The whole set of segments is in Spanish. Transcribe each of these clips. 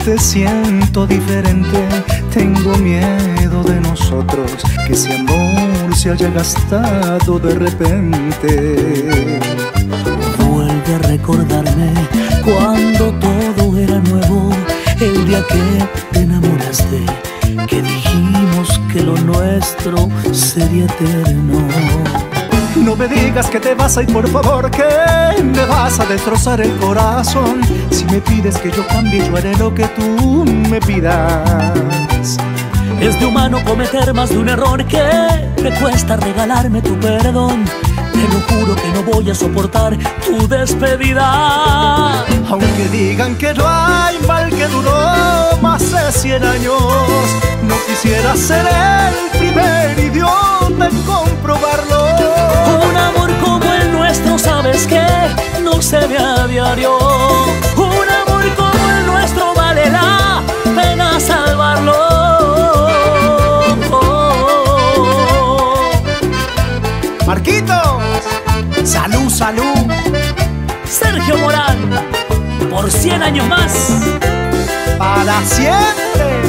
te siento diferente. Tengo miedo de nosotros, que ese amor se haya gastado de repente. Vuelve a recordarme cuando todo era nuevo, el día que te enamoraste, que dijimos que lo nuestro sería eterno. No me digas que te vas a ir, por favor, que me vas a destrozar el corazón. Si me pides que yo cambie, yo haré lo que tú me pidas. Es de humano cometer más de un error, que me cuesta regalarme tu perdón. Te lo juro que no voy a soportar tu despedida. Aunque digan que no hay mal que duró más de 100 años, no quisiera ser el primer idiota en comprobarlo. Un amor como el nuestro, sabes que no se ve a diario. Un amor como el nuestro vale la pena salvarlo. Marquitos, salud, salud. Sergio Morán, por 100 años más. Para siempre.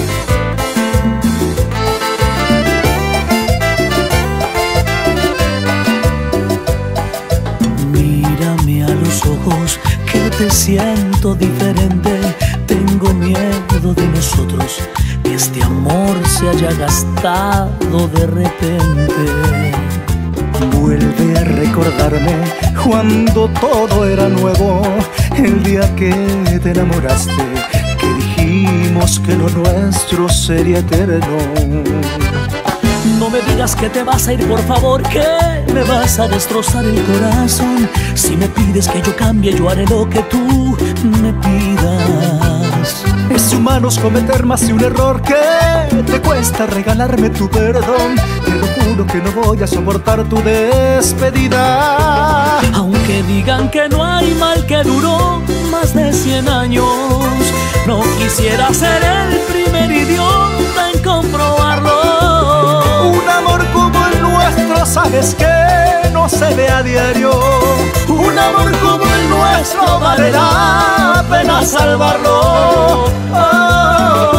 Mírame a los ojos, que te siento diferente. Tengo miedo de nosotros, que este amor se haya gastado de repente. Vuelve a recordarme cuando todo era nuevo, el día que te enamoraste, que dijimos que lo nuestro sería eterno. No me digas que te vas a ir, por favor, que me vas a destrozar el corazón. Si me pides que yo cambie, yo haré lo que tú me pidas. Es de humanos cometer más de un error, que te cuesta regalarme tu perdón. Te lo juro que no voy a soportar tu despedida. Aunque digan que no hay mal que duró más de 100 años, no quisiera ser el primer idiota en comprobarlo. Un amor como el nuestro, sabes que no se ve a diario. Un amor como el nuestro vale la pena salvarlo. Oh.